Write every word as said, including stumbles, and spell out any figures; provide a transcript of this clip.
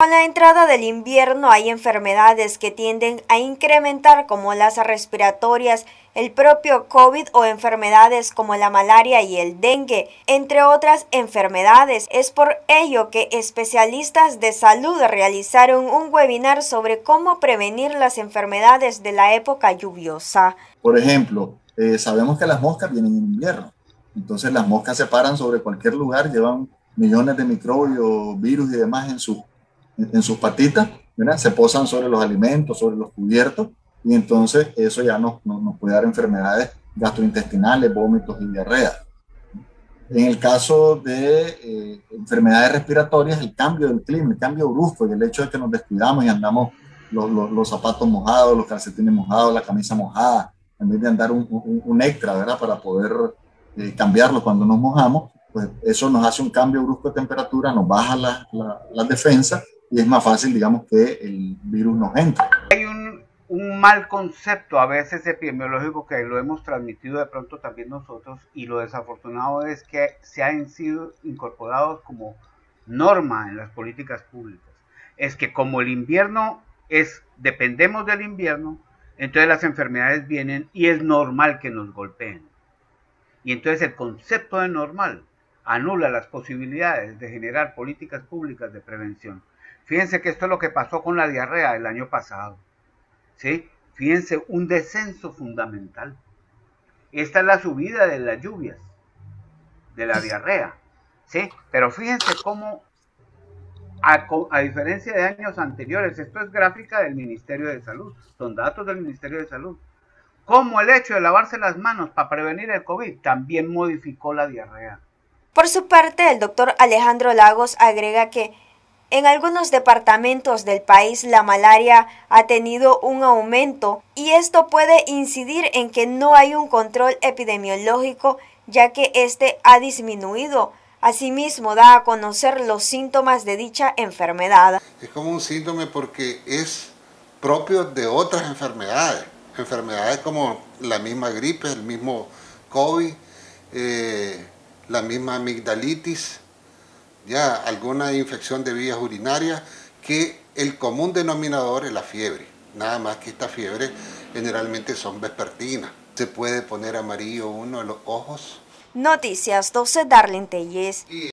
Con la entrada del invierno hay enfermedades que tienden a incrementar como las respiratorias, el propio COVID o enfermedades como la malaria y el dengue, entre otras enfermedades. Es por ello que especialistas de salud realizaron un webinar sobre cómo prevenir las enfermedades de la época lluviosa. Por ejemplo, eh, sabemos que las moscas vienen en invierno, entonces las moscas se paran sobre cualquier lugar, llevan millones de microbios, virus y demás en su en sus patitas, ¿verdad? Se posan sobre los alimentos, sobre los cubiertos, y entonces eso ya nos, nos, nos puede dar enfermedades gastrointestinales, vómitos y diarrea. En el caso de eh, enfermedades respiratorias, el cambio del clima, el cambio brusco y el hecho de que nos descuidamos y andamos los, los, los zapatos mojados, los calcetines mojados, la camisa mojada, en vez de andar un, un, un extra, ¿verdad? Para poder eh, cambiarlo cuando nos mojamos, pues eso nos hace un cambio brusco de temperatura, nos baja la, la, la defensa y es más fácil, digamos, que el virus nos entre. Hay un, un mal concepto a veces epidemiológico que lo hemos transmitido de pronto también nosotros, y lo desafortunado es que se han sido incorporados como norma en las políticas públicas. Es que como el invierno es, dependemos del invierno, entonces las enfermedades vienen y es normal que nos golpeen. Y entonces el concepto de normal anula las posibilidades de generar políticas públicas de prevención. Fíjense que esto es lo que pasó con la diarrea el año pasado, ¿sí? Fíjense, un descenso fundamental. Esta es la subida de las lluvias, de la diarrea, ¿sí? Pero fíjense cómo, a, a diferencia de años anteriores, esto es gráfica del Ministerio de Salud, son datos del Ministerio de Salud, cómo el hecho de lavarse las manos para prevenir el COVID también modificó la diarrea. Por su parte, el doctor Alejandro Lagos agrega que en algunos departamentos del país la malaria ha tenido un aumento y esto puede incidir en que no hay un control epidemiológico, ya que este ha disminuido. Asimismo, da a conocer los síntomas de dicha enfermedad. Es como un síntoma porque es propio de otras enfermedades, enfermedades como la misma gripe, el mismo COVID, eh, la misma amigdalitis, ya alguna infección de vías urinarias, que el común denominador es la fiebre. Nada más que esta fiebre generalmente son vespertinas. Se puede poner amarillo uno de los ojos. Noticias doce, Darlene Telles.